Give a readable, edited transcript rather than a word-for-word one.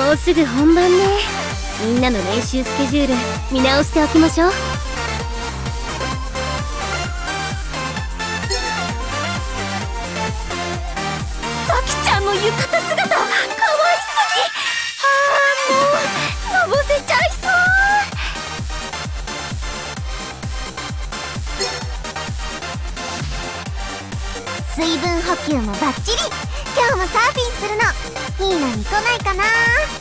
もうすぐ本番ね。みんなの練習スケジュール見直しておきましょう。さきちゃんの浴衣姿かわいすぎ。もうのぼせちゃいそう。 水分補給もバッチリ。今日もサーフィンするの。いいのに来ないかな。